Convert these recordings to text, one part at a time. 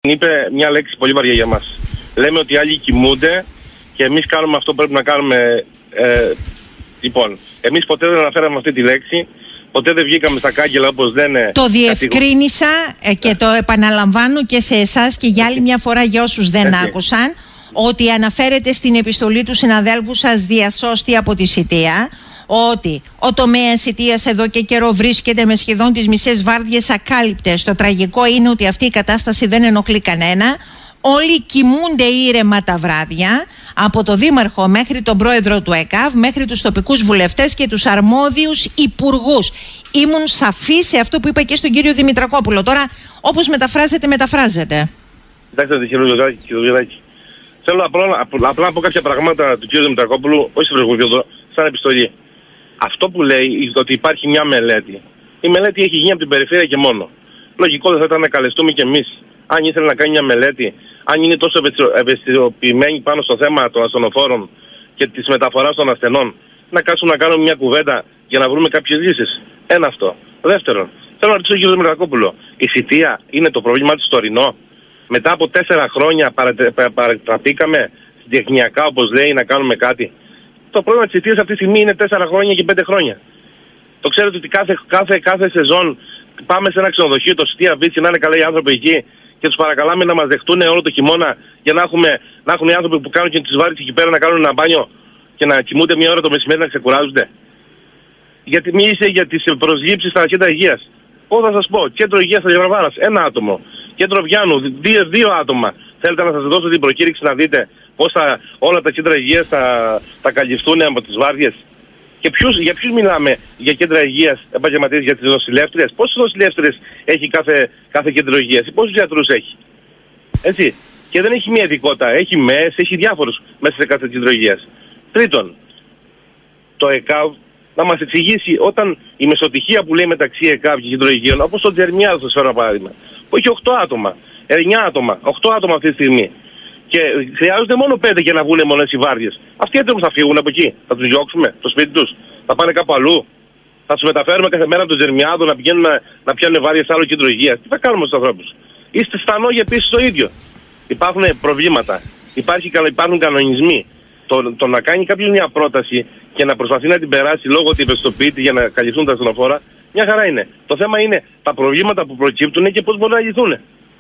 Είπε μια λέξη πολύ βαριά για μας. Λέμε ότι άλλοι κοιμούνται και εμείς κάνουμε αυτό που πρέπει να κάνουμε. Λοιπόν, εμείς ποτέ δεν αναφέραμε αυτή τη λέξη. Ποτέ δεν βγήκαμε στα κάγκελα όπως λένε. Το διευκρίνησα και το επαναλαμβάνω και σε εσάς και για άλλη μια φορά για όσους δεν άκουσαν, ότι αναφέρεται στην επιστολή του συναδέλφου σας Διασώστη από τη Σιτία, ότι ο τομέας Σιτίας εδώ και καιρό βρίσκεται με σχεδόν τις μισές βάρδιες ακάλυπτες. Το τραγικό είναι ότι αυτή η κατάσταση δεν ενοχλεί κανένα. Όλοι κοιμούνται ήρεμα τα βράδια, από το Δήμαρχο μέχρι τον Πρόεδρο του ΕΚΑΒ, μέχρι τους τοπικούς βουλευτές και τους αρμόδιους υπουργούς. Ήμουν σαφή σε αυτό που είπα και στον κύριο Δημητρακόπουλο. Τώρα, όπως μεταφράζεται. Κοιτάξτε, κύριε Γιωργάκη. Θέλω απλά να πω κάποια πράγματα του κύριου Δημητρακόπουλου, όχι στο επίπεδο, σαν επιστολή. Αυτό που λέει ότι υπάρχει μια μελέτη. Η μελέτη έχει γίνει από την περιφέρεια και μόνο. Λογικό δεν θα ήταν να καλεστούμε κι εμείς. Αν ήθελε να κάνει μια μελέτη, αν είναι τόσο ευαισθητοποιημένοι πάνω στο θέμα των ασθενοφόρων και της μεταφοράς των ασθενών, να κάτσουμε να κάνουμε μια κουβέντα για να βρούμε κάποιες λύσεις. Ένα αυτό. Δεύτερον, θέλω να ρωτήσω τον κύριο Δημητρακόπουλο, η Σιτία είναι το πρόβλημα της τωρινό? Μετά από 4 χρόνια παρατραπήκαμε τεχνιακά, όπως λέει, να κάνουμε κάτι. Το πρόβλημα της Σιτίας αυτή τη στιγμή είναι 4 χρόνια και 5 χρόνια. Το ξέρετε ότι κάθε σεζόν πάμε σε ένα ξενοδοχείο, το Σιτία Beach, να είναι καλά οι άνθρωποι εκεί και τους παρακαλάμε να μας δεχτούν όλο το χειμώνα για να έχουν οι άνθρωποι που κάνουν και τις βάρες εκεί πέρα να κάνουν ένα μπάνιο και να κοιμούνται μια ώρα το μεσημέρι να ξεκουράζονται. Γιατί μίλησε για τις προσλήψεις στα κέντρα υγείας. Πώς θα σας πω, κέντρο υγείας στα Γευραβάρας, 1 άτομο. Κέντρο Βιάνου, 2 άτομα. Θέλετε να σας δώσω την προκήρυξη να δείτε πώς όλα τα κέντρα υγείας θα καλυφθούν από τις βάρδιες? Και για ποιους μιλάμε? Για κέντρα υγείας επαγγελματίες, για τις νοσηλεύτριες? Πόσες νοσηλεύτριες έχει κάθε κέντρο υγείας? Πόσους γιατρούς έχει? Έτσι. Και δεν έχει μία ειδικότητα. Έχει ΜΕΣ, έχει διάφορους μέσα σε κάθε κέντρο υγείας. Τρίτον, το ΕΚΑΒ να μας εξηγήσει όταν η μεσοτυχία που λέει μεταξύ ΕΚΑΒ και κέντρο υγείων, όπως το Τζερμιάδο, θα σας φέρω ένα παράδειγμα, που έχει 8 άτομα, 9 άτομα, 8 άτομα αυτή τη στιγμή. Και χρειάζονται μόνο 5 για να βγουν μονές οι βάρδιες. Αυτοί έτρεπουν θα φύγουν από εκεί. Θα τους διώξουμε το σπίτι τους? Θα πάνε κάπου αλλού? Θα τους μεταφέρουμε κάθε μέρα από τον Τζερμιάδο να πηγαίνουν να πιάνουν βάρδιες σε άλλο κέντρο υγείας? Τι θα κάνουμε στους ανθρώπους? Είστε στα νόγια επίσης το ίδιο. Υπάρχουν προβλήματα. Υπάρχουν κανονισμοί. Το να κάνει κάποιος μια πρόταση και να προσπαθεί να την περάσει λόγω ότι ευαισθητοποιείται για να καλυφθούν τα ασθενοφόρα, μια χαρά είναι. Το θέμα είναι τα προβλήματα που προκύπτουν και πώς μπορούν να λυθούν.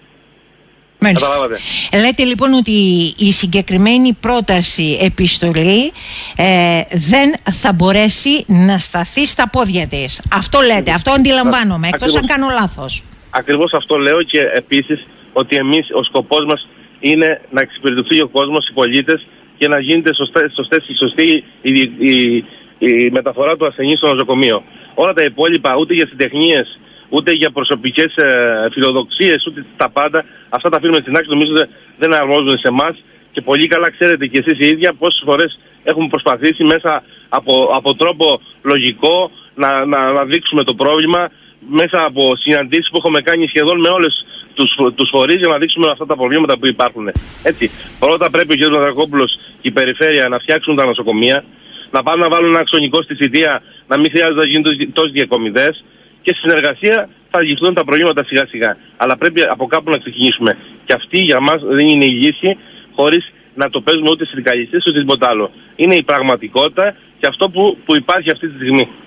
Λέτε λοιπόν ότι η συγκεκριμένη πρόταση επιστολή δεν θα μπορέσει να σταθεί στα πόδια της. Αυτό λέτε, αυτό αντιλαμβάνομαι, εκτός αν κάνω λάθος. Ακριβώς αυτό λέω, και επίσης ότι εμείς ο σκοπός μας είναι να εξυπηρετηθεί ο κόσμος, οι πολίτες, και να γίνεται σωστή η μεταφορά του ασθενή στο νοσοκομείο. Όλα τα υπόλοιπα, ούτε για συντεχνίες, ούτε για προσωπικές φιλοδοξίες, ούτε τα πάντα, αυτά τα αφήνουμε στην άκρη. Νομίζω δεν αρμόζουν σε εμάς, και πολύ καλά ξέρετε και εσείς οι ίδια πόσες φορές έχουμε προσπαθήσει μέσα από τρόπο λογικό να δείξουμε το πρόβλημα, μέσα από συναντήσεις που έχουμε κάνει σχεδόν με όλες τους φορείς, για να δείξουμε αυτά τα προβλήματα που υπάρχουν. Έτσι, πρώτα πρέπει ο κ. Δημητρακόπουλος και η περιφέρεια να φτιάξουν τα νοσοκομεία, να πάνε να βάλουν ένα αξονικό στη Σιτία, να μην χρειάζεται να γίνουν τόσοι διακομιδές, και στη συνεργασία θα λυθούν τα προβλήματα σιγά σιγά. Αλλά πρέπει από κάπου να ξεκινήσουμε. Και αυτή για μας δεν είναι η λύση, χωρίς να το παίζουμε ούτε συνδικαλιστές ούτε τίποτα άλλο. Είναι η πραγματικότητα και αυτό που υπάρχει αυτή τη στιγμή.